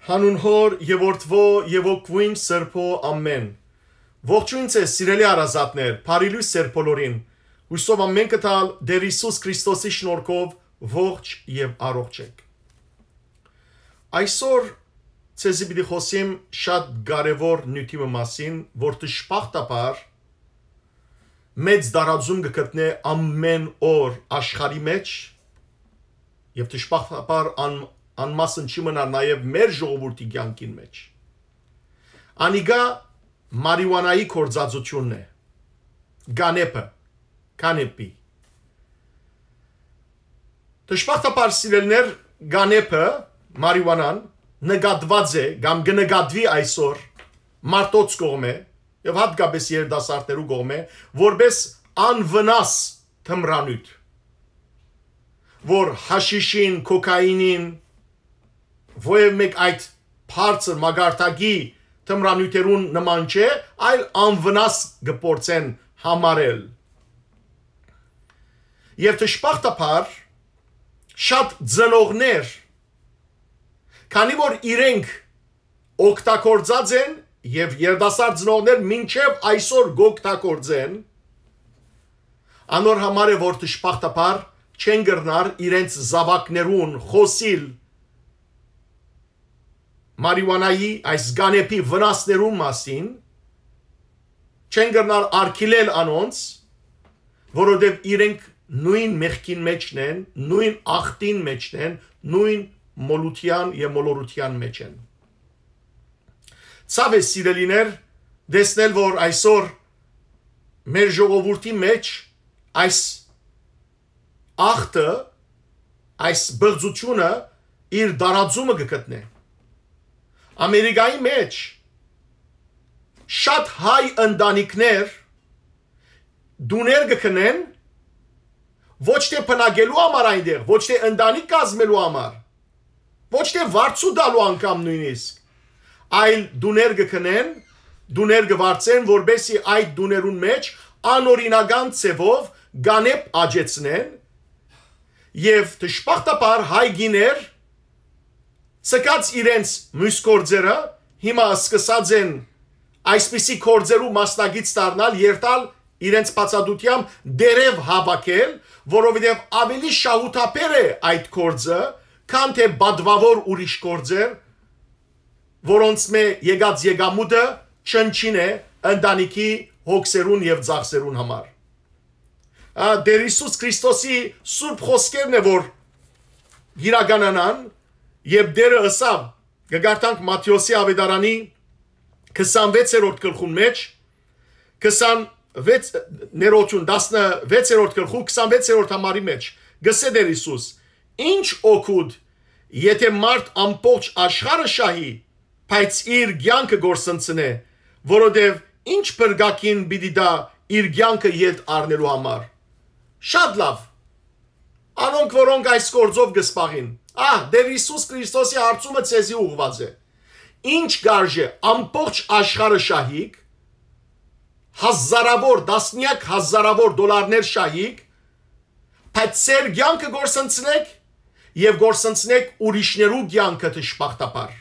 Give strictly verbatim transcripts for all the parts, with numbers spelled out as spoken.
Հանուն հոր եւ որդվո եւ օգվույն սրբո ամեն։ Ողջույն ձեզ սիրելի արազատներ, բարի լույս ձեր բոլորին։ Հույսով ամեն կտալ Տեր Հիսուս Քրիստոսի շնորհքով ողջ եւ առողջ եք։ Այսօր ցեզի պիտի խոսեմ շատ կարևոր նյութի մասին, որ դժբախտաբար մեծ դարաձում կգտնե ամեն օր աշխարհի մեջ եւ դժբախտաբար ան անմասն չի մնար նաև մեր ժողովրդի կյանքին մեջ։ Անիգա մարիհուանայի կորձածությունն է, գանեպը, կանեպի։ Դժբախտաբար սիրելիներ, գանեպը, մարիհուանան նկատված է, կամ կնկատվի այսօր մարդոց կողմէ եւ հատկապես երիտասարդներու կողմէ, որպես անվնաս թմրանյութ, որ հաշիշին, կոկայինին Ոև մեկ այդ բարձր մագարտակի թմրանյութերուն նման չէ, այլ անվնաս կփորձեն համարել։ Եվ դժբախտաբար շատ ծնողներ, քանի որ իրենք օգտագործած են եւ երիտասարդ ծնողներ մինչեւ այսօր գօգտագործեն, անոր համար է որ դժբախտաբար չեն գրնար իրենց զավակներուն խոսիլ մարիհուանայի այս գանեպի վնասներուն մասին, չեն գրնար արգիլել անոնց, որովհետև իրենք նույն մեղքին մեջն են, նույն աղտին մեջն են, նույն մոլության եւ մոլորության մեջ են։ Ցավ է սիրելիներ, դեսնել որ այսօր մեր ժողովրդի մեջ այս աղտը, այս բղծությունը իր դարաձումը կգտնե։ Ամերիկայի մեջ շատ հայ ընտանիքներ դուներ կքնեն ոչ թե բնակելու համար այնտեղ, ոչ թե ընտանիք կազմելու համար, ոչ թե վարձու տալու անգամ նույնիսկ, այլ դուներ կքնեն, դուներ կվարձեն, որբեսի այդ դուներուն մեջ անօրինական ցևով գանեպ աճեցնեն եւ դժբախտաբար հայ գիներ Սկած իրենց մյուս կորձերը հիմա սկսած են այսպիսի կորձերու մասնագից դառնալ երթալ իրենց բացադությամբ դերև հավաքել, որովհետև ավելի շահութապեր է այդ կորձը, քան թե բադվավոր ուրիշ կորձեր, որոնց մե եկած եկամուտը չնչին է ընտանիքի հոգսերուն եւ ծախսերուն համար։ Տեր Հիսուս Քրիստոսի սուրբ խոսքերն է որ իրականանան Եվ դերը ըսավ, կգարտանք Մատթեոսի ավետարանի քսանվեցերորդ գլխուն մեջ, քսանվեցերորդ տասնվեցերորդ գլխու քսանվեցերորդ համարի մեջ, գսե Տեր Հիսուս, ինչ օգուտ, եթե մարդ ամբողջ աշխարհը շահի, բայց իր կյանքը գործընծնե, որովհետև ինչ բրգակին պիտի դա իր կյանքը յետ առնելու համար։ Շատ լավ։ Անոնք որոնք այս գործով կսպաղին Ահ, Տեր Հիսուս Քրիստոսի հարցումը ցեզի ուղված է։ Ինչ գարժե ամբողջ աշխարհը շահիկ, հազարավոր, դասնյակ հազարավոր դոլարներ շահիկ, բայց ծեր կյանքը գործընծնեք եւ գործընծնեք ուրիշներու կյանքը դժբախտաբար։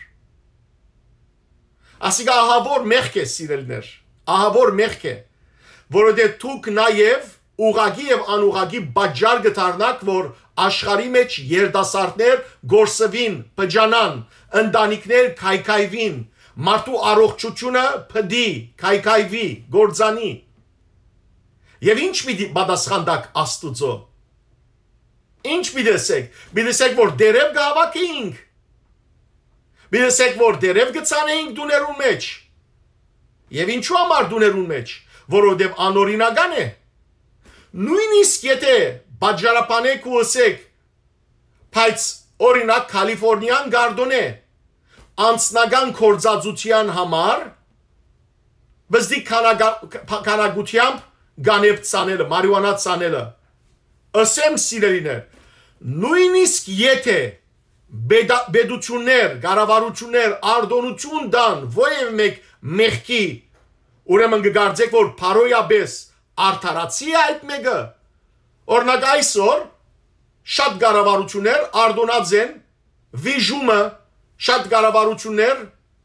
Ասիկա ահավոր մեղք է սիրելներ, ահավոր մեղք է, որովհետեւ դուք նաեւ ուղագի եւ անուղագի բաժար գտարնակ, որ աշխարհի մեջ երիտասարդներ գործվին, բջանան, ընտանիքներ քայքայվին, մարդու առողջությունը փդի, քայքայվի, գործանի։ Եվ ինչ մի պատասխանտակ Աստուծո։ Ինչ մի դեսեք, մի դեսեք որ դերև գավակեինք։ Մի դեսեք որ դերև գցանեինք դուներուն մեջ։ Եվ ինչու համար դուներուն մեջ, որովհետև անօրինական է։ Նույնիսկ եթե բաժարապանեք ու ասեք, բայց օրինակ Կալիֆորնիան գարդոն է, անձնական կորձածության համար, բզդի քանակությամբ գանեպ ծանելը, մարիհուանա ծանելը, ասեմ սիրելիներ, նույնիսկ եթե բեդություններ, գարավարություններ, արդոնություն դան, ոև մեկ մեղքի, ուրեմն կգարձեք, որ պարոյաբես արդարացի է այդ մեկը, օրնակ այսօր շատ գարավարություններ արդոնած են վիժումը շատ կառավարություններ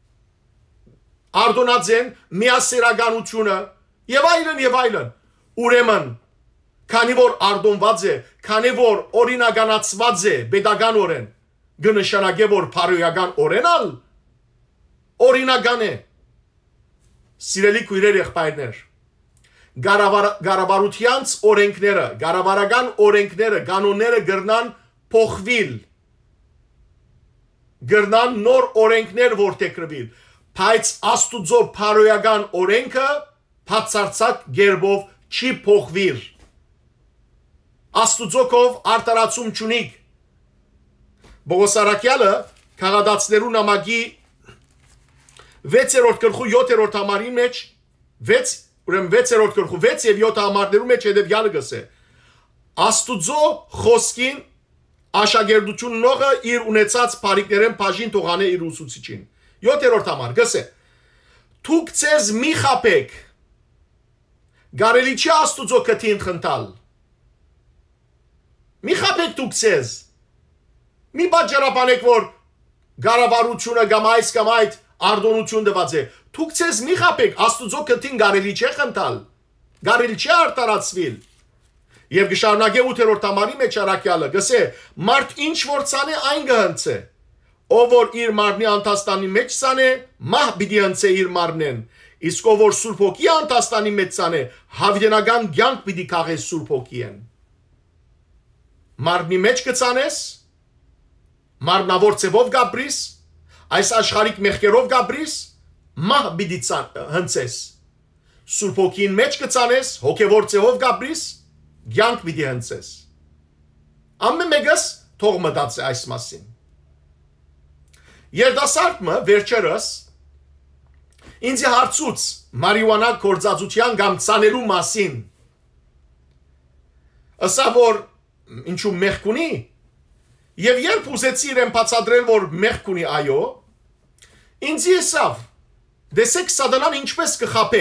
արդոնած են միասերականությունը եւ այլն եւ այլն ուրեմն քանի որ արդոնված է քանի որ օրինականացված է pedagogan օրեն կնշանակե որ փարոյական օրենալ օրինական է սիրելի քույրեր եղբայրներ Գարավարությանց օրենքները, գարավարական օրենքները, կանոնները գրնան փոխվիլ, գրնան նոր օրենքներ որտեքրվիլ, բայց Աստուծո փարոյական օրենքը բացարձակ գերբով չի փոխվիր։ Աստուծոքով արտարացում չունիք։ Բողոս Արաքյալը քաղաքացիներու նամակի վեցերորդ գլխու յոթերորդ համարի մեջ վեց Ուրեմն վեցերորդ գլխու վեց եւ յոթ համարներու մեջ հետեւյալը գսե Աստուծո խոսքին աշակերտություն նողը իր ունեցած բարիկներեն բաժին թողանե իր ուսուցիչին յոթերորդ համար գսե Թուք ցեզ մի խապեք Գարելի չի Աստուծո կթին խնդալ Մի խապեք դուք ցեզ Մի բաժարաբանեք որ գարավարությունը կամ այս կամ այդ արդոնություն դված է Թուք ցեզ մի խապեք Աստուծո կթին գարելի չէ խնդալ Գարելի չէ արտարացվիլ Եվ գշարունակե ութերորդ համարի մեջ Արաքյալը գսե մարդ ինչ որ ցանե այն գհնցե Ով որ իր մարմնի անտաստանի մեջ ցանե մահ պիտի հնցե իր մարմնեն Իսկ ով որ Սուրբ Հոգի անտաստանի մեջ ցանե հավիտենական կյանք պիտի քաղե Սուրբ Հոգիեն Մարմնի մեջ կցանես մարմնավոր ցևով գաբրիս Այս աշխարհիկ մեղքերով գաբրիս մահ պիտի հնցես Սուրբ Հոգին մեջ կցանես հոգևոր ցեղով գաբրիս կյանք պիտի հնցես Ամեն մեկս թող մտածի այս մասին Երդասարտը վերջերս ինձ հարցուց մարիհուանա կորձածության կամ ցանելու մասին Ասա որ ինչու մեղք ունի Եվ երբ ուզեցի իրեն բացատրել որ մեղք ունի այո ինձ եսավ դեսեք սատանան ինչպես կխապե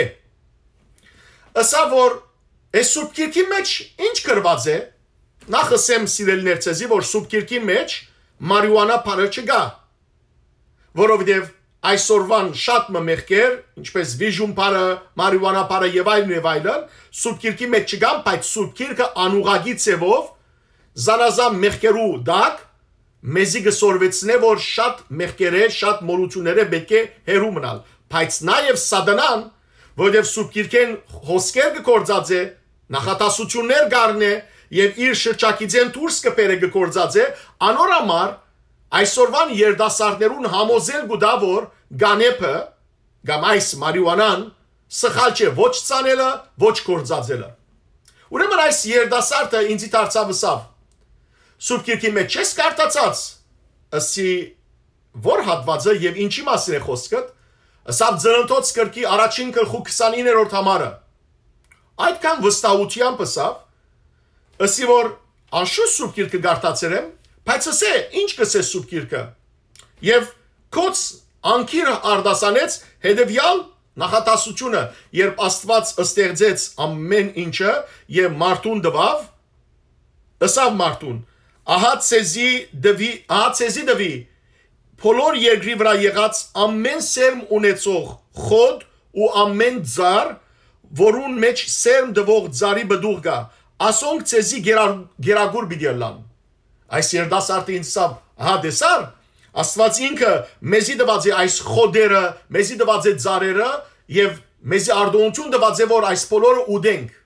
Ասա որ այս Սուրբ Գիրքի մեջ ինչ գրված է Նախ ասեմ սիրելիներ ցեզի որ Սուրբ Գիրքի մեջ մարիհուանա բառը չկա Որովհետև այսօրվան շատ մեղքեր ինչպես վիժում բառը մարիհուանա բառը եւ այլն եւ այլն Սուրբ Գիրքի մեջ չկան բայց Սուրբ Գիրքը անուղագի ցևով զանազան մեղքերու դակ մեզի գսորվեցնե որ շատ մեղքերը շատ մոլությունները պետք է հերու մնալ բայց նաև սատանան որովհետև Սուրբ Գիրքեն հոսքեր գործած է նախատասություններ գարնե եւ իր շրջակիցեն դուրս կպերը գործած է անորամար այսօրվան երդասարտներուն համոզել գուտա որ գանեփը կամ այս մարիհուանան սխալ չէ ոչ ցանելը ոչ գործածելը ուրեմն այս երդասարտը ինձ դարձավ Սուրբ Գիրքի մեջ չես կարդացած ասի որ հատվածը եւ ինչի մասին է խոսքը ասա Ծննդոց գրքի առաջին գլխու քսանիններորդ համարը այդքան վստահությամբ ասավ ասի որ անշուշտ Սուրբ Գիրքը կարդացել եմ բայց ասե ինչ կսե Սուրբ Գիրքը եւ կոց անկիր արդասանեց հետեւյալ նախատասությունը երբ Աստված ստեղծեց ամեն ինչը եւ մարդուն տվավ ասավ մարդուն Ահա ցեզի դվի, ահա ցեզի դվի, բոլոր երկրի վրա եղած ամեն սերմ ունեցող խոդ ու ամեն ձար, որուն մեջ սերմ դվող ձարի բդուղ կա, ասոնք ցեզի գերագուր պիտի լան։ Այս երդասարտը ինձ սավ, ահա դեսար, Աստված ինքը մեզի տված է այս խոդերը, մեզի տված է ձարերը եւ մեզի արդոնություն տված է որ այս բոլորը ուդենք։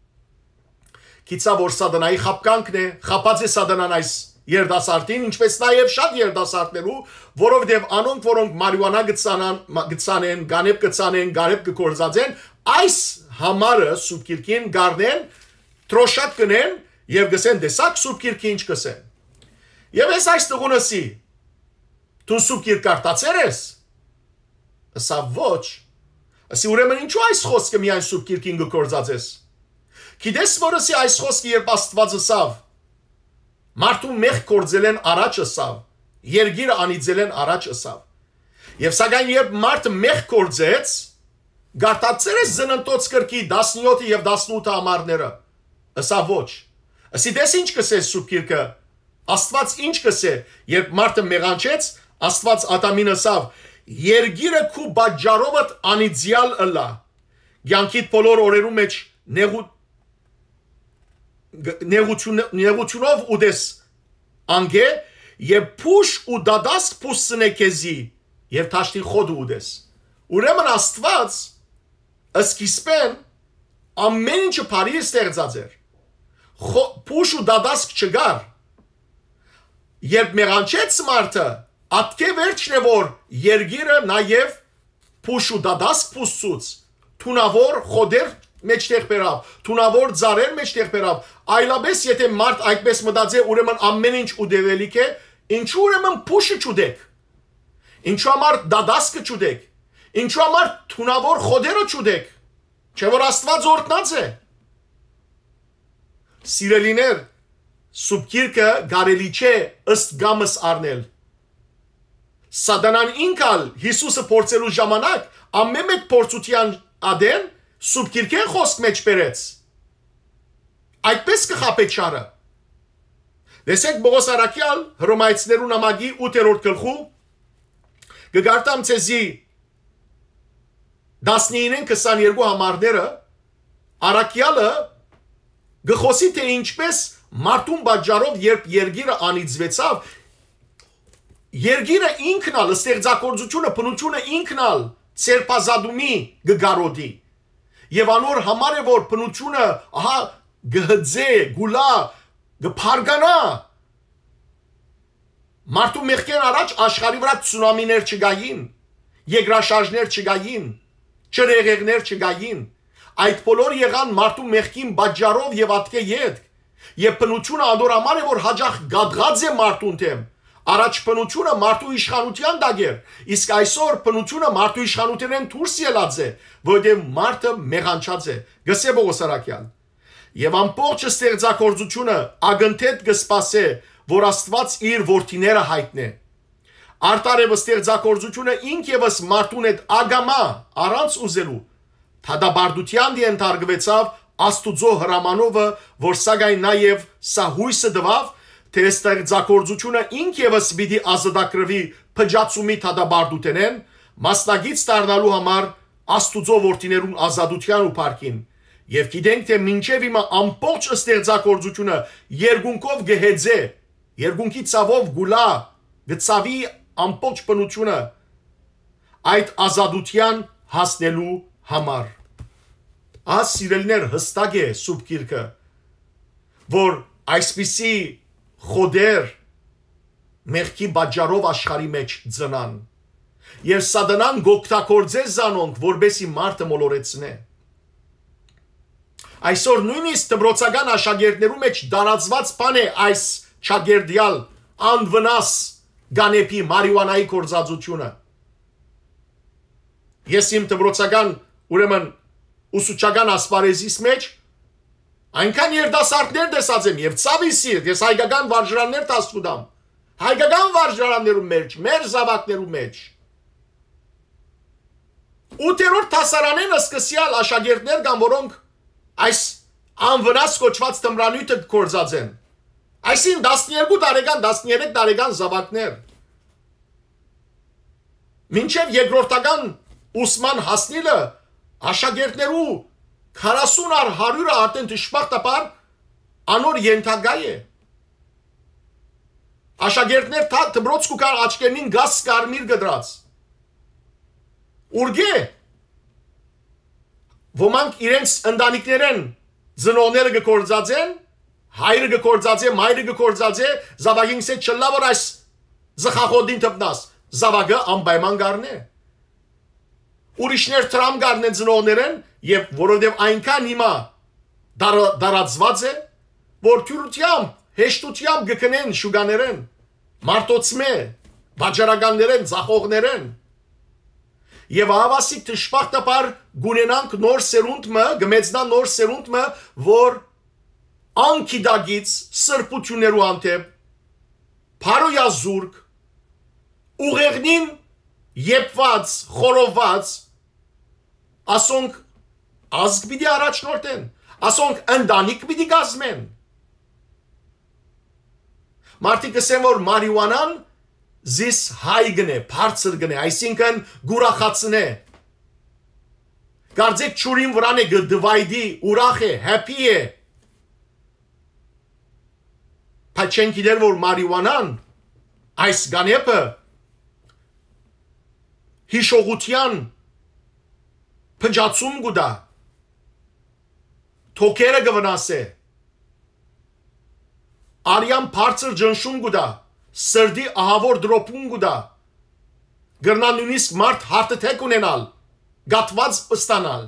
Քիծա որ սատանայի խապկանքն է, խապած է սատանան այս երդասարտին, ինչպես նաև շատ երդասարտներու, որովհետև անոնք, որոնք մարիհուանա գծանեն, գանեփ գծանեն, գարեփ կգործածեն, այս համարը Սուրբ Գիրքին գարնեն, տրոշակ կնեն եւ գսեն դեսակ Սուրբ Գիրքը ինչ կսեն։ Եվ ես այս տղուն ասի, դու Սուրբ Գիրք կարդացել ես։ Ասա ոչ։ Ասի ուրեմն ինչու այս խոսքը միայն Սուրբ Գիրքին կգործածես։ Գիտես որ ասի այս խոսքը երբ Աստված ասավ մարդու մեղք գործել են առաջ ասավ երգիրը անիծել են առաջ ասավ եւ սակայն երբ մարդը մեղք գործեց գարտացել է Ծննդոց գրքի տասնյոթ եւ տասնութ համարները ասա ոչ ասի դες ինչ կսե Սուրբ Գիրքը Աստված ինչ կսե երբ մարդը մեղանչեց Աստված Ադամին ասավ. «Երգիրը քու բաժարովդ անիծյալ ըլա»։ Կյանքիդ բոլոր օրերում մեջ նեղությունով ուտես անգե եւ փուշ ու դադասկ փուսնե քեզի եւ թաշտի խոդ ուտես։ Ուրեմն Աստված սկիզբեն ամեն ինչը բարի ստեղծած էր։ Փուշ ու դադասկ չգար։ Երբ մեղանչեց մարդը, ատկե վերջն է որ երգիրը նաև փուշ ու դադասկ փուսուց, թունավոր խոդեր մեջտեղ բերավ, թունավոր ծառեր մեջտեղ բերավ, այլապես եթե մարդ այդպես մտածե, ուրեմն ամեն ինչ ուտելիք է, ինչու ուրեմն փուշը չուտեք, ինչու համար դադասկը չուտեք, ինչու համար թունավոր խոդերը չուտեք, չէ որ Աստված օրհնած է։ Սիրելիներ, սուրբ գիրքը կարելի չէ ըստ գամս առնել։ Սատանան ինքալ Հիսուսը փորձելու ժամանակ ամեն մեկ փորձության ադեն սուրբ գիրքեն խոսք մեջ բերեց։ Այդպես կխապե չարը։ Դեսեք Պողոս առաքյալ Հռոմայացիներու նամակի ութերորդ գլխու կգարտամ ցեզի տասնինը քսաներկու համարները առաքյալը գխոսի թե ինչպես մարդուն բաժարով երբ երգիրը անիծվեցավ, երգիրը ինքնալ ստեղծագործությունը բնությունը ինքնալ ցերպազադումի գգարոդի եւ անոր համար է որ բնությունը ահա գհձե գուլա գփարգանա մարդու մեղքեն առաջ աշխարհի վրա ցունամիներ չգային, երկրաշարժներ չգային, չրեղեղներ չգային, այդ բոլոր եղան մարդու մեղքին բաժարով եւ ատկե յետ եւ բնությունը ադոր համար է որ հաջող գադղած է մարդուն թեմ առաջ բնությունը մարդու իշխանության դագեր իսկ այսօր բնությունը մարդու իշխանությունեն դուրս ելած է որովհետեւ մարդը մեղանչած է գսե Պողոս առաքյալ եւ ամբողջ ստեղծագործությունը ագնթետ կսպասե որ Աստված իր որդիները հայտնե արտարև ստեղծագործությունը ինք եւս մարդուն հետ ագամա առանց ուզելու թադաբարդության ենթարկվեցավ Աստուծո հրամանովը որ սակայն նաեւ սա հույսը դվավ թե ստեղծագործությունը ինք եւս պիտի ազատագրվի փճացումի թադաբարդութենեն մասնագից դառնալու համար Աստուծո որդիներուն ազատության ու փառքին եւ գիտենք թե մինչեւ հիմա ամբողջ ստեղծագործությունը երկունքով գհեծե երկունքի ցավով գուլա գծավի ամբողջ բնությունը այդ ազատության հասնելու համար Աս սիրելիներ հստակ է սուրբ գիրքը որ այսպիսի խոդեր մեղքի բաժարով աշխարհի մեջ ծնան եւ սատանան գոկտակորձե զանոնք որբեսի մարդը մոլորեցնե այսօր նույնիսկ դբրոցական աշակերտներու մեջ դարածված բան է այս չագերդյալ անվնաս գանեպի մարիուանայի կորզածությունը ես իմ դբրոցական ուրեմն ուսուցչական ասպարեզիս մեջ այնքան երդասարտներ տեսած եմ եւ ցավի սիրտ ես հայկական վարժարաններ տասուդամ հայկական վարժարաններու մեջ մեր զավակներու մեջ ութերորդ տասարանեն սկսյալ աշակերտներ կան որոնք այս անվնաս կոչված թմրանյութը կորզած են այսին տասներկու տարեկան տասներեք տարեկան զավակներ մինչև երկրորդական ուսման հասնելը աշակերտներու քառասուն ար հարյուրը արդեն դժբախտաբար անոր ենթակա է աշակերտներ թա դբրոց կուկար աչքերին գաս կարմիր գդրած ուրգե ոմանք իրենց ընտանիքներեն ծնողները գործած են հայրը գործած է մայրը գործած է զավակին սե չլա որ այս զխախոդին թփնաս զավակը անպայման գարնե ուրիշներ տրամ գարնեն ծնողներեն եւ որովհետեւ այնքան հիմա դարածված է որ թյուրությամբ հեշտությամբ գկնեն շուգաներեն մարտոցմե վաճառականներեն ծախողներեն եւ ավասիկ դժբախտաբար գունենանք նոր սերունդը գմեծնա նոր սերունդը որ անկիդագից սրբություններու անտեպ փարոյազուրկ ուղեղնին եփված խորոված ասոնք ազգ պիտի առաջնորդեն ասոնք ընտանիք պիտի կազմեն մարդիկ ասեն որ մարիուանան զիս հայ գնե, բարձր գնե, այսինքն գուրախացնե։ Կարծեք ճուրին վրան է գդվայդի, ուրախ է, happy է։ Բայց չեն գիտեր, որ մարիհուանան, այս գանեպը, հիշողության փնջացում գուդա, թոքերը գվնասե, արյան բարձր ջնշում գուդա, սրդի ահավոր դրոպում գուդա, գրնա նույնիսկ մարդ հարթթեք ունենալ, գատված ստանալ։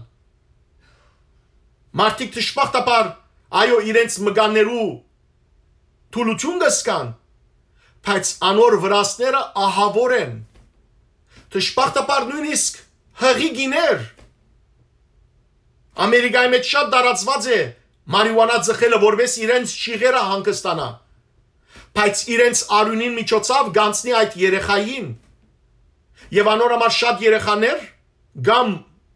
Մարդիկ թշպախտապար, այո, իրենց մգաններու թուլություն գսկան, բայց անոր վրասները ահավոր են, թշպախտապար նույնիսկ հղի գիներ, Ամերիկայի մեջ շատ դարածված է մարիհուանա ձխելը, որպես իրենց շիղերը հանգստանա, բայց իրենց արյունին միջոցով գանցնի այդ երեխային, եւ անոր համար շատ երեխաներ գամ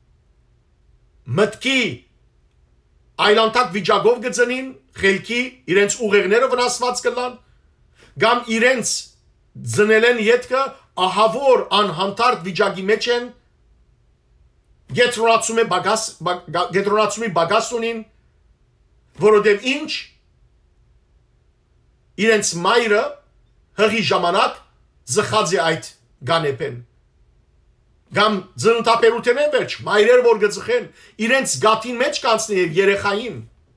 մտքի այլանդակ վիճակով գծնին, խելքի իրենց ուղեղները վնասված կլան, գամ իրենց ձնելեն ետքը ահավոր անհանդարտ վիճակի մեջ են, գետրոնացումի բագաս, գետրոնացումի բագաս ունին, որովհետև ինչ իրենց մայրը հղի ժամանակ զխած է այդ գանեպեն։ Գամ ձնտապերութեն են վերջ, մայրեր որ գծխեն, իրենց գատին մեջ կանցնի և երեխային։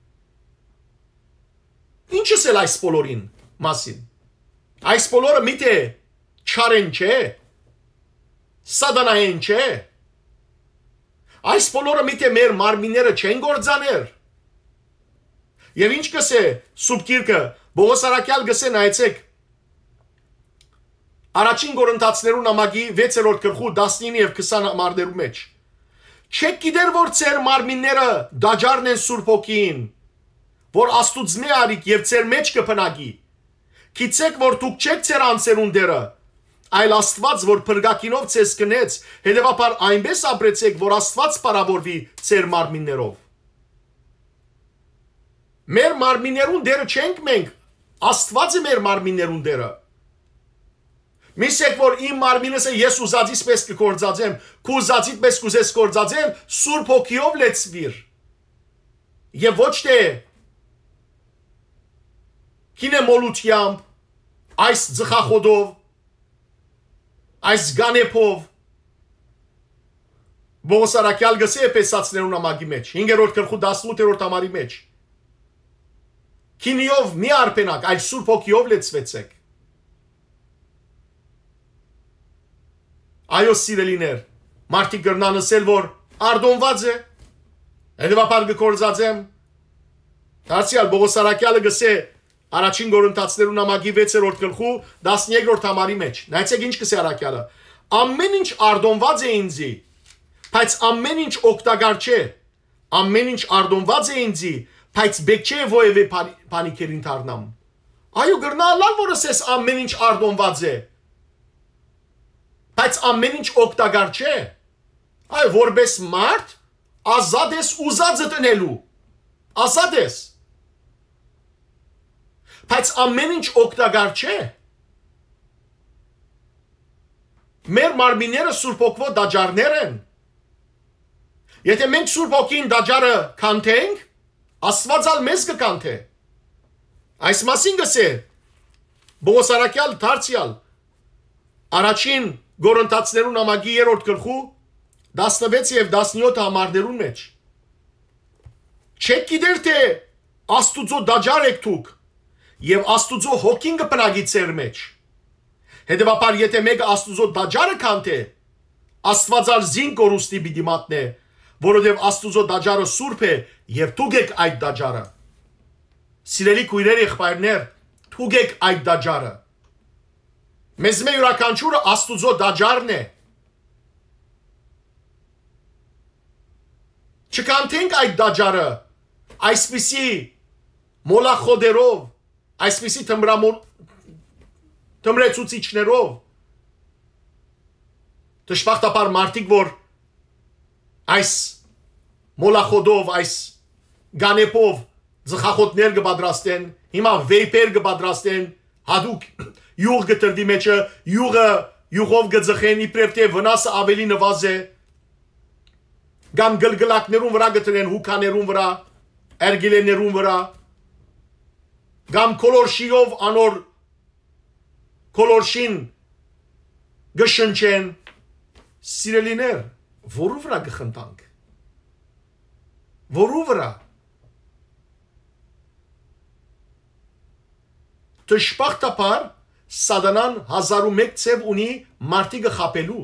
Ինչս էլ այս բոլորին մասին։ Այս բոլորը միթե չարեն չէ, սադանային չէ, այս բոլորը միթե մեր մարմինները չեն գործաներ։ Եվ ինչ կսե Սուրբ Գիրքը, Պողոս առաքյալ գսե նայեցեք, առաջին Կորինթացիներու նամակի վեցերորդ գլխու տասնինը և քսան համարներու մեջ։ Չեք գիտեր, որ ձեր մարմինները դաջարն են Սուրբ Հոգին, որ Աստուծմե արիք և ձեր մեջ կփնակի։ Գիտեք, որ դուք չեք ձեր անձերուն դերը, այլ Աստված, որ փրկակինով ձեզ կնեց, հետևաբար այնպես ապրեցեք, որ Աստված պարավորվի ձեր մարմիններով։ Մեր մարմիններուն դերը չենք մենք, Աստված է մեր մարմիններուն դերը։ Միսեք, որ իմ մարմինս է ես ուզածից պես կգործածեմ, քու ուզածից պես կուզես գործածել, Սուրբ Հոգիով լեցվիր։ Եվ ոչ թե կինեմոլությամբ, այս ձխախոդով, այս գանեպով, Պողոս առաքյալ գսե Էփեսացիներու նամակի մեջ, հինգերորդ գլխու տասնութերորդ համարի մեջ, քինիով մի արբենակ, այլ Սուրբ Հոգիով լեցվեցեք։ Այո, սիրելիներ, մարդիկ կրնան ասել, որ արդոնված է, հետևաբար կգործածեմ։ Դարձյալ Պողոս առաքյալը գսե Առաջին Կորինթացիներու նամակի վեցերորդ գլխու տասներորդ համարի մեջ։ Նայեցեք ինչ կսե առաքյալը։ Ամեն ինչ արդոնված է ինձի, բայց ամեն ինչ օգտակար չէ։ Ամեն ինչ արդոնված է ինձի, բայց բեք չէ ովևէ բանիքերին դառնամ։ Այո, գրնալալ որ ասես ամեն ինչ արդոնված է, բայց ամեն ինչ օգտակար չէ։ Այո, որպես մարդ ազատ ես ուզածը տնելու, ազատ ես, բայց ամեն ինչ օգտակար չէ։ Մեր մարմինները Սուրբ Հոգվո դաջարներ են։ Եթե մենք Սուրբ Հոգին դաջարը կանթենք, Աստված ալ մեզ կկանթե։ Այս մասին գսե Պողոս առաքյալ դարձյալ առաջին Կորինթացիներու նամակի երրորդ գլխու տասնվեց և տասնյոթ համարներուն մեջ։ Չեք գիտեր թե Աստուծո դաջար եք դուք և Աստուծո Հոգին կփնագի ձեր մեջ։ Հետևաբար եթե մեկը Աստուծո դաջարը կանթե, Աստված ալ զին կորուստի պիտի մատնե, որովհետև Աստուծո դաջարը սուրբ է և դուք եք այդ դաջարը։ Սիրելի քույրեր եղբայրներ, դուք եք այդ դաջարը։ Մեզ մե յուրաքանչյուրը Աստուծո դաջարն է։ Չկանթենք այդ դաջարը այսպիսի մոլախոդերով, այսպիսի թմրեցուցիչներով, դժբախտաբար մարդիկ, որ այս մոլախոդով, այս գանեպով ձխախոտներ կպատրաստեն, հիմա վեյպեր կպատրաստեն, հատուկ յուղ գտրդի մեջը, յուղը յուղով գծխեն, իբրև թե վնասը ավելի նվազ է, կամ գլգլակներուն վրա գտրեն, հուկաներուն վրա, էրգիլեներուն վրա, կամ կոլորշիով անոր կոլորշին գշնչեն, սիրելիներ, որու վրա գխնդանք, որու վրա, Տշպախտապար սադանան հազար ու մեկ ծև ունի մարդիկը խապելու։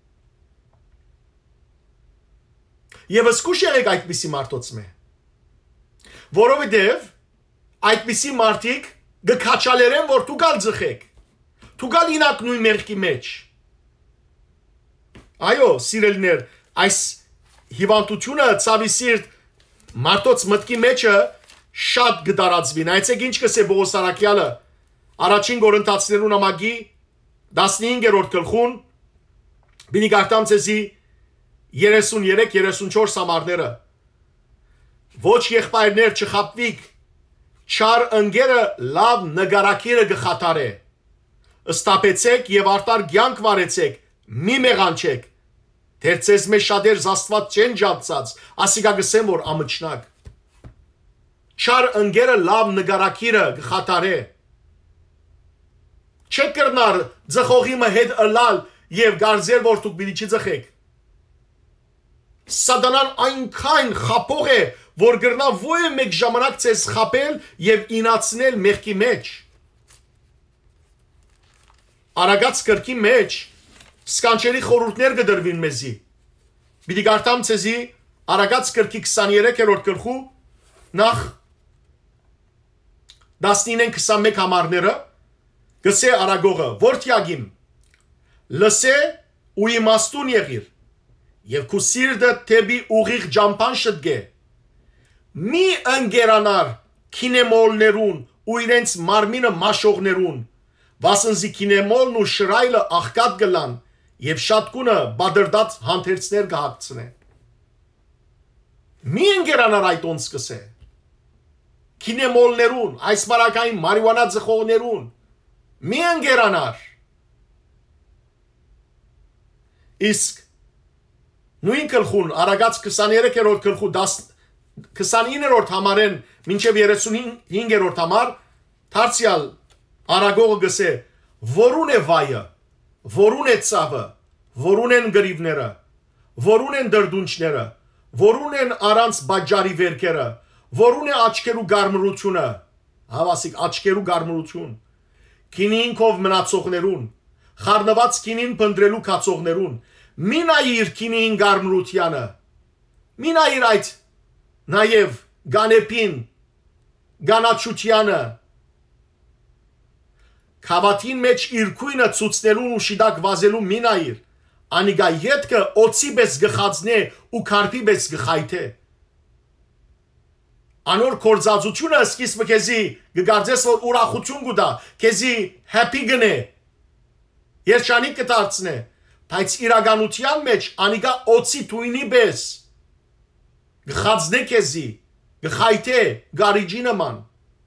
Եվ սկուշ եղեք այդպիսի մարդոց մե։ Որովհետև այդպիսի մարդիկ գքաչալերեն, որ դու գալ ձխեք։ Դու գալ ինակ նույն մեղքի մեջ։ Այո, սիրելիներ, այս հիվանդությունը ցավի սիրտ մարդոց մտքի մեջը շատ գդարածվի։ Նայեցեք ինչ կսե Պողոս Արաքյալը Առաջին Կորինթացիներուն ամագի տասնհինգերորդ գլխուն բինի գարտամ ցեզի երեսուներեք երեսունչորս համարները ոչ եղբայրներ չխապվիկ չար ընկերը լավ նգարակիրը գխատարե ըստապեցեք եւ արտար կյանք վարեցեք մի մեղանչեք դեր ցեզ մեջ շատեր զաստված չեն ջածած ասիկա գսեմ որ ամճնակ չար ընկերը լավ նգարակիրը գխատարե Չեք կրնար ձխողիմը հետ ըլալ և գարձեր, որ դուք պիտի չձխեք։ Սատանան այնքան խապող է, որ գրնա ո՞ե մեկ ժամանակ ցեզ խապել և ինացնել մեղքի մեջ։ Արագած կրկի մեջ սկանչերի խորհուրդներ կդրվին մեզի։ Պիտի գարտամ ցեզի Արագած կրկի քսաներեքերորդ գլխու նախ տասնինը քսանմեկ համարները Գսե արագողը, որդյագիմ, լսե ու իմաստուն եղիր, և քու սիրտը թեպի ուղիղ ջամփան շտկե, մի ընկերանար քինեմոլներուն ու իրենց մարմինը մաշողներուն, վասնզի քինեմոլն ու շրայլը աղքատ գլան, և շատ կունը բادرդած հանդերձներ կհագցնե։ Մի ընկերանար այդ ոնց կսե, քինեմոլներուն, այս մարակային մարիվանա ձխողներուն, Մի ընկերանար Իսկ նույն գլխուն Արագած քսաներեքերորդ գլխու քսանիններորդ համարեն մինչև երեսունհինգերորդ համար դարձյալ Արագողը գսե որուն է վայը որուն է ցավը որուն են գրիվները որուն են դրդունչները որուն են առանց բաժարի վերքերը որուն է աչքերու գարմրությունը հավասիկ աչքերու գարմրություն Քինինքով մնացողներուն, խառնված քինին փնտրելու կացողներուն, մի նայիր քինին գարմրությանը, մի նայիր այդ նաև գանեպին, գանաչությանը, քավաթին մեջ իր քույնը ցուցնելուն ու շիդակ վազելու մի նայիր, անիգա ետքը օծի պես գխածնե ու քարփի պես գխայթե Անոր կորձածությունը սկիզբը քեզի գգարձես որ ուրախություն գուտա, քեզի happy գնե, երջանիկ կդարձնե, բայց իրականության մեջ անիկա օծի թույնի պես, գխածնե քեզի, գխայթե, գարիջի նման,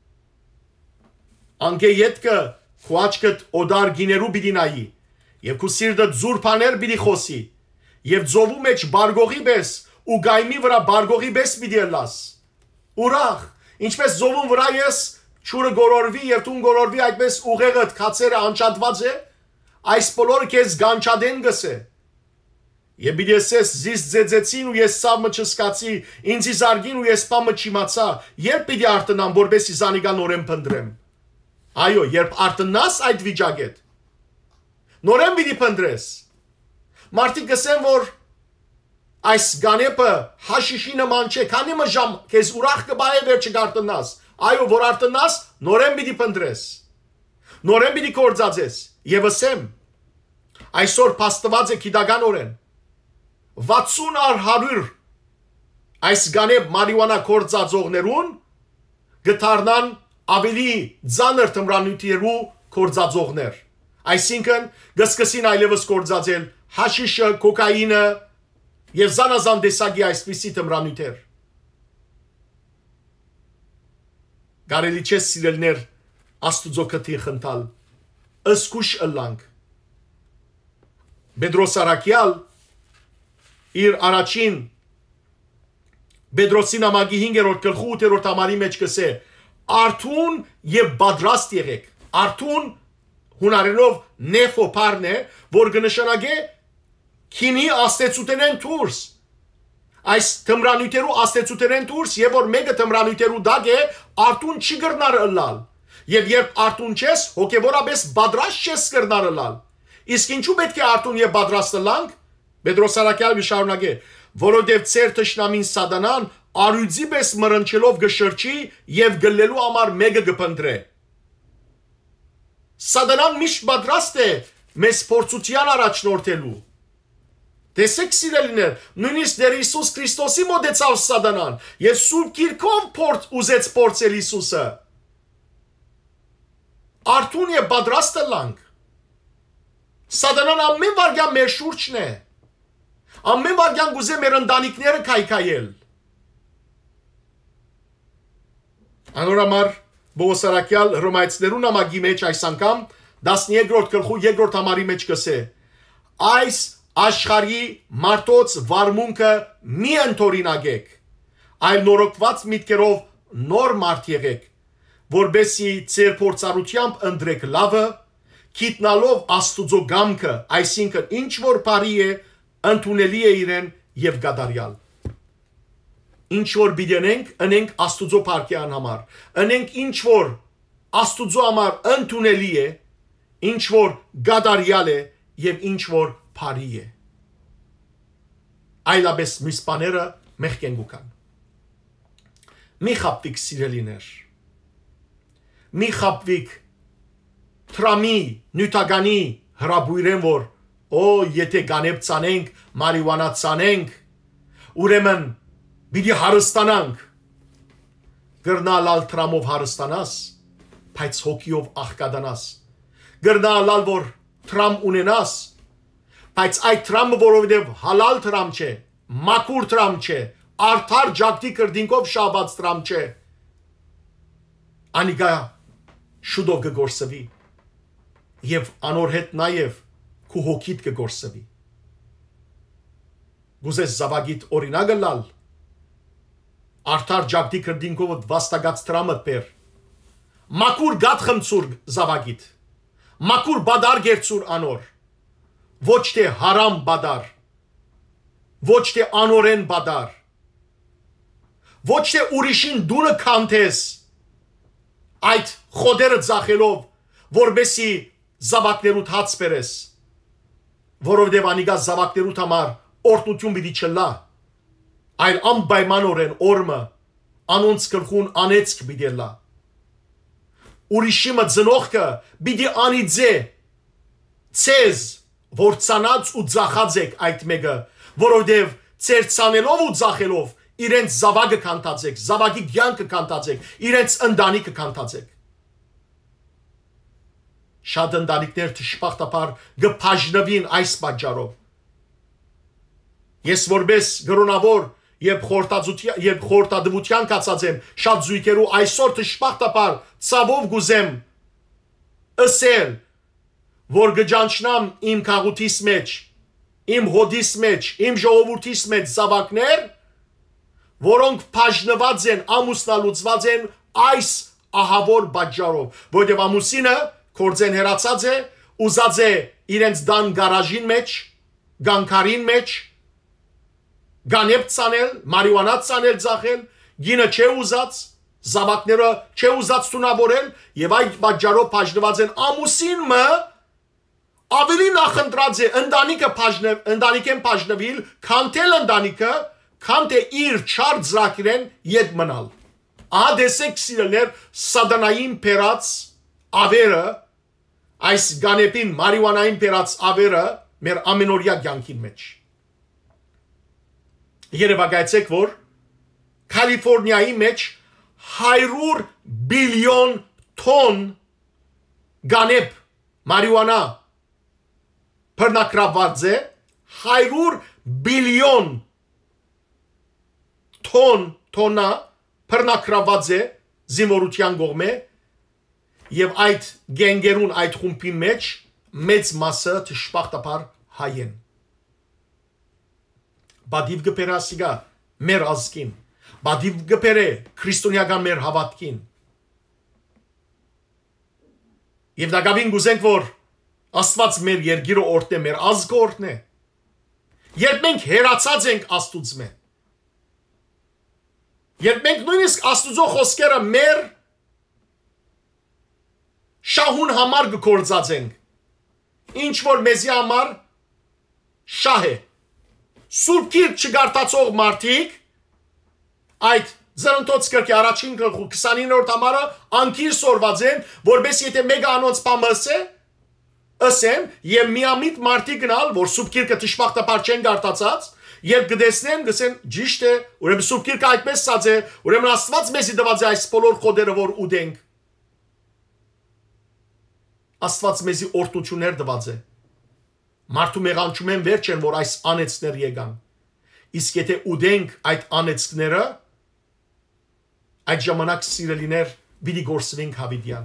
անգե ետքը քու աչքդ օդար գիներու պիտի նայի, և քու սիրտը ձուրբաներ պիտի խոսի, և ձովու մեջ բարգողի պես ու գայմի վրա բարգողի պես պիտի ըլլաս, Ուրախ, ինչպես զովում վրա ես չուրը գորորվի և տուն գորորվի այդպես ուղեղդ կացերը անչատված է, այս բոլորը կեզ գանչադեն գսե։ Եվ բիդ եսես զիս ձեձեցին ու ես սավմը չսկացի, ինձի զարգին ու ես պամը չիմացա, երբ պիդի արտնամ, որբեսի զանիգա նորեն պնդրեմ։ Այո, երբ արտնաս այդ վիճագետ, նորեն պիդի պնդրես։ Մարդիկ գսեն, որ Այս գանեպը հաշիշի նման չէ, քանի մժամ քեզ ուրախ կբայե վերջը գարտնաս, այո, որ արտնաս, նորեն պիտի պնդրես, նորեն պիտի կործածես, և ասեմ, այսօր պաստված է կիդագանորեն, վաթսուն առ հարյուր այս գանեպ մարիվանա կործածողներուն գթարնան ավելի ձանր թմրանյութերու կործածողներ, այսինքն գսկսին այլևս կործածել հաշիշը, կոկայինը, Եվ զանազան դեսագի այսպիսի թմրանյութեր։ Կարելի չէ սիրելներ Աստուծո քթի խնդալ։ ըսկուշ ըլլանք։ Պետրոս Արաքյալ իր առաջին Պետրոսի նամակի հինգերորդ գլխի ութերորդ համարի մեջ կսե արթուն եւ պատրաստ եղեք։ Արթուն հունարենով նեֆոպարն է, որ կնշանակե քինի աստեցուտենեն դուրս։ Այս թմրանյութերու աստեցուտենեն դուրս եւ որ մեկը թմրանյութերու դակ է, արթուն չի գրնար ըլլալ։ Եվ երբ արթուն չես, հոգեվորապես պատրաստ չես գրնար ըլլալ։ Իսկ ինչու պետք է արթուն եւ պատրաստ ըլլանք։ Պետրոս Արաքյալը շարունակե, որովհետև ծեր թշնամին սատանան արյուծի պես մռնչելով գշրջի եւ գլելու համար մեկը կփնտրե։ Սատանան միշտ պատրաստ է մեզ փորձության առաջնորդելու։ Տեսեք սիրելիներ, նույնիսկ դեր Հիսուս Քրիստոսի մոտեցավ սատանան եւ սուրբ գիրքով փորձ ուզեց փորձել Հիսուսը։ Արթուն եւ պատրաստ ըլլանք։ Սատանան ամեն վարքյան մեր շուրջն է։ Ամեն վարքյան գուզե մեր ընտանիքները քայքայել։ Անորամար Պողոս Արաքյալ Հռոմայեցիներու նամակի մեջ այս անգամ տասներկրորդ գլխու երկրորդ համարի մեջ կսե. այս աշխարհի մարդոց վարմունքը մի ընդօրինակեք, այլ նորոգված միտքերով նոր մարդ եղեք, որբեսի ձեր փորձառությամբ ընտրեք լավը, գիտնալով Աստուծո գամքը, այսինքն ինչ որ բարի է, ընդունելի է իրեն եւ գադարյալ։ Ինչ որ բիդենենք, ընենք Աստուծո փառքյան համար, ընենք ինչ որ Աստուծո համար ընդունելի է, ինչ որ գադարյալ է եւ ինչ որ բարի է։ Այլապես մյուս բաները մեղքեն գուքան։ Մի խապվիկ սիրելիներ, մի խապվիկ Թրամի, նյութականի հրաբույրեն, որ օ, եթե գանեբ ծանենք, մարիվանա ծանենք, ուրեմն բիդի հարստանանք, գրնալալ թրամով հարստանաս, բայց հոգիով աղկադանաս, գրնալալ, որ թրամ ունենաս, բայց այդ թրամը, որովհետև հալալ թրամ չէ, մաքուր թրամ չէ, արդար ջակտի կրդինքով շաբած թրամ չէ, անիգա շուտով կգործվի եւ անոր հետ նաեւ քու հոգիդ կգործվի։ Գուզես զավագիտ օրինակը լալ, արդար ջակտի կրդինքով վաստակած տրամը պեր, մաքուր գատ խմցուր զավագիտ, մաքուր բադար գերցուր անոր, ոչ թե հարամ բադար, ոչ թե անորեն բադար, ոչ թե ուրիշին դունը կանթես, այդ խոդերը ձախելով, որբեսի զավակներուդ հաց պերես, որովհետև անիգա զավակներուդ համար օրտնություն պիտի չլա, այլ անպայմանորեն օրմը անոնց գլխուն անեծք պիտի լա։ Ուրիշիմը ծնողքը պիտի անիծե ցեզ, որ ցանած ու ձախած եք այդ մեկը, որովհետև ցեր ցանելով ու ձախելով իրենց զավակը կանտածեք, զավակի կյանքը կանտածեք, իրենց ընտանիքը կանտածեք։ Շատ ընտանիքներ դժբախտաբար գփաժնվին այս պատճառով։ Ես որպես գրոնավոր եւ խորտածության եւ խորտադվության կացած եմ շատ զույգերու այսօր դժբախտաբար ցավով գուզեմ ասել, որ գճանչնամ իմ քաղուտիս մեջ, իմ հոդիս մեջ, իմ ժողովրդիս մեջ զավակներ, որոնք բաժնված են, ամուսնալուծված են այս ահավոր պատճառով, որովհետև ամուսինը կորձեն հերացած է, ուզած է իրենց դան գարաժին մեջ, գանքարին մեջ, գանեբ ծանել, մարիվանա ծանել ձախել, գինը չէ ուզած, զավակները չէ ուզած տունավորել, եւ այդ պատճառով բաժնված են ամուսինը ավելի նախընտրած է ընտանիքը բաժնել, ընտանիքեն բաժնվել, քանթել ընտանիքը, քան թե իր չար ծրակիրեն յետ մնալ։ Ահա դեսեք սիրելներ սատանային փերած ավերը, այս գանեպին մարիվանային փերած ավերը մեր ամենօրյա կյանքի մեջ։ Երևակայեցեք, որ Կալիֆոռնիայի մեջ հարյուր բիլիոն տոն գանեպ մարիվանա բռնակրաված է, հարյուր բիլիոն տոն տոնա բռնակրաված է զինվորության կողմէ Եվ այդ գենգերուն այդ խումբի մեջ մեծ մասը դժբախտաբար հայ են։ Բադիվ գբերը ասիգա մեր ազգին, բադիվ գբերը քրիստոնեական մեր հավատքին։ Եվ դակավին գուզենք, որ Աստված մեր երգիրը օրհնե, մեր ազգը օրհնե։ Երբ մենք հերացած ենք Աստուծմե, երբ մենք նույնիսկ Աստուծո խոսքերը մեր շահուն համար գործածենք, ինչ որ մեզի համար շահ է, Սուրբ Գիրք չգարտացող մարդիկ այդ Զրնթոց գրքի առաջին գլխու քսանիններորդ համարը անկիր սորված են, որպես եթե մեկը անոնց պամսե ասեմ, եւ միամիտ մարդի գնալ, որ Սուրբ Գիրքը դժբախտաբար չեն գարտացած, երբ գտեսնեն, գսեն ճիշտ է, ուրեմն Սուրբ Գիրքը այդպես ասած է, ուրեմն Աստված մեզի տված է այս բոլոր խոդերը, որ ուտենք։ Աստված մեզի օրհնություններ տված է։ Մարդու մեղանչում են վերջ են, որ այս անեծներ եկան։ Իսկ եթե ուտենք այդ անեծները, այդ ժամանակ սիրելիներ պիտի գործվենք հավիտյան։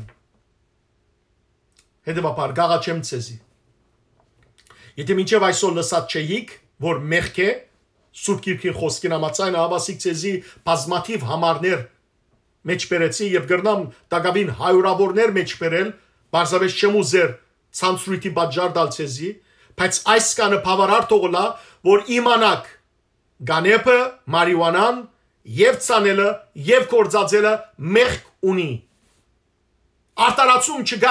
Հետևաբար գաղաչեմ ցեզի։ Եթե մինչև այսօր լսած չէիք, որ մեղք է, Սուրբ Գիրքի խոսքին համաձայն հավասիկ ցեզի բազմաթիվ համարներ մեջ բերեցի եւ գրնամ դակավին հայրավորներ մեջ բերել, բարձրապես չեմ ուզեր ցանցրույթի պատճառ դալ ցեզի, բայց այս կանը բավարար թողնա, որ իմանաք գանեպը, մարիհուանան եւ ցանելը եւ կորձածելը մեղք ունի։ Արտարացում չկա։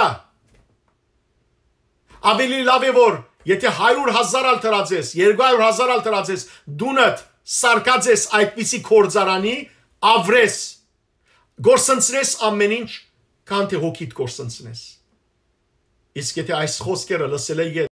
Ավելի լավ է որ եթե հարյուր հազար ալ տրածես, երկու հարյուր հազար ալ տրածես, դունդ սարկած ես այդպիսի կորձարանի, ավրես, գործընծնես ամեն ինչ, քան թե հոգիդ գործընծնես։ Իսկ եթե այս խոսքերը լսել է